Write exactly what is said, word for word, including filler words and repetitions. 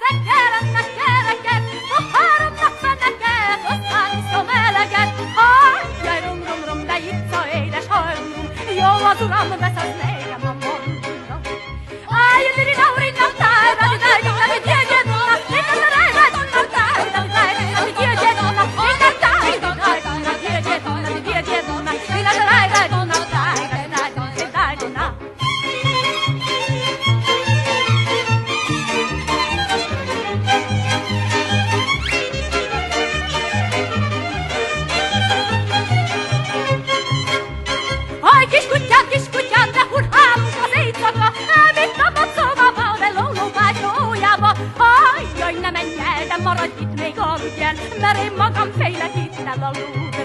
reggelnek gyereket, a háromnak feneket, aztán iszom eleget. Hajjaj, rum, rum, rum, de itt a édes hajrum, jó az uram, vesz az nekem a mondom. Áj, diri, dauri, nam, táj, radi, dáj, dadi, gyerget, na, dadi, dáj, radi, nam, táj, dadi, dáj, dadi, gyerget, na, dadi, dáj, dadi, dáj, dadi, gyerget, na, dadi, gyerget, na, dadi, dáj, dadi, nam, táj, dadi, dáj, dadi, dáj, na. Aj, kiskutyám, kiskutyám, de hurrálunk az éjszaka, elvitt a macóba, de lólóvágy lójába. Ajjaj, ne menj el, de maradj itt még aludjál, mert én magam félek itt elaludni.